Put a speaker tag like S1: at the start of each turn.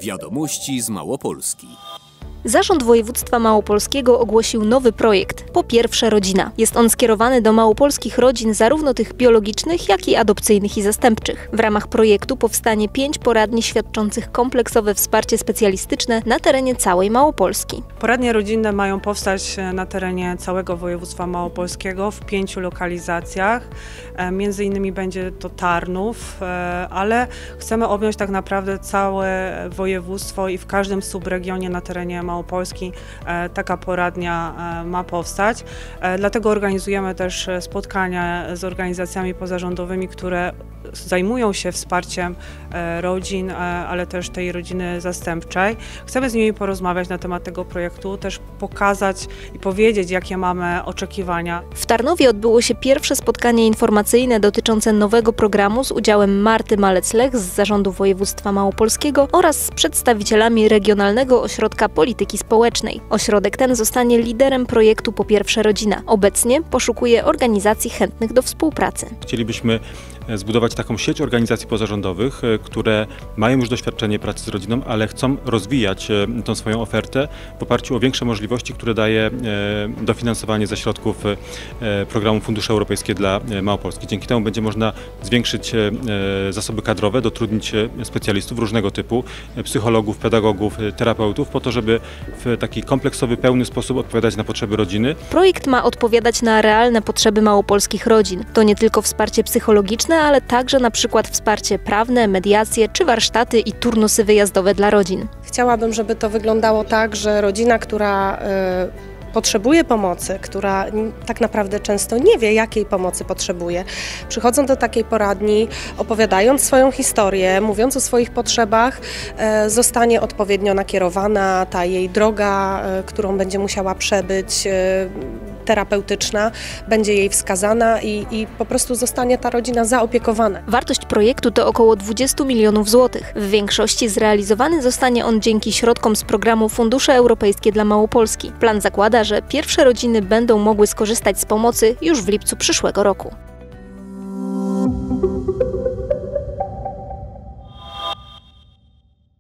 S1: Wiadomości z Małopolski.
S2: Zarząd Województwa Małopolskiego ogłosił nowy projekt „Po pierwsze rodzina”. Jest on skierowany do małopolskich rodzin, zarówno tych biologicznych, jak i adopcyjnych i zastępczych. W ramach projektu powstanie 5 poradni świadczących kompleksowe wsparcie specjalistyczne na terenie całej Małopolski.
S3: Poradnie rodzinne mają powstać na terenie całego województwa małopolskiego w 5 lokalizacjach. Między innymi będzie to Tarnów, ale chcemy objąć tak naprawdę całe województwo i w każdym subregionie na terenie Małopolski taka poradnia ma powstać. Dlatego organizujemy też spotkania z organizacjami pozarządowymi, które zajmują się wsparciem rodzin, ale też tej rodziny zastępczej. Chcemy z nimi porozmawiać na temat tego projektu, też pokazać i powiedzieć, jakie mamy oczekiwania.
S2: W Tarnowie odbyło się pierwsze spotkanie informacyjne dotyczące nowego programu z udziałem Marty Malec-Lech z Zarządu Województwa Małopolskiego oraz z przedstawicielami Regionalnego Ośrodka Polityki Społecznej. Ośrodek ten zostanie liderem projektu „Po pierwsze rodzina”. Obecnie poszukuje organizacji chętnych do współpracy.
S4: Chcielibyśmy zbudować taką sieć organizacji pozarządowych, które mają już doświadczenie pracy z rodziną, ale chcą rozwijać tą swoją ofertę w oparciu o większe możliwości, które daje dofinansowanie ze środków programu Fundusze Europejskie dla Małopolski. Dzięki temu będzie można zwiększyć zasoby kadrowe, dotrudnić specjalistów różnego typu, psychologów, pedagogów, terapeutów, po to, żeby w taki kompleksowy, pełny sposób odpowiadać na potrzeby rodziny.
S2: Projekt ma odpowiadać na realne potrzeby małopolskich rodzin. To nie tylko wsparcie psychologiczne, ale także na przykład wsparcie prawne, mediacje czy warsztaty i turnusy wyjazdowe dla rodzin.
S5: Chciałabym, żeby to wyglądało tak, że rodzina, która potrzebuje pomocy, która tak naprawdę często nie wie, jakiej pomocy potrzebuje, przychodzą do takiej poradni, opowiadając swoją historię, mówiąc o swoich potrzebach, zostanie odpowiednio nakierowana ta jej droga, którą będzie musiała przebyć, terapeutyczna, będzie jej wskazana i po prostu zostanie ta rodzina zaopiekowana.
S2: Wartość projektu to około 20 milionów złotych. W większości zrealizowany zostanie on dzięki środkom z programu Fundusze Europejskie dla Małopolski. Plan zakłada, że pierwsze rodziny będą mogły skorzystać z pomocy już w lipcu przyszłego roku.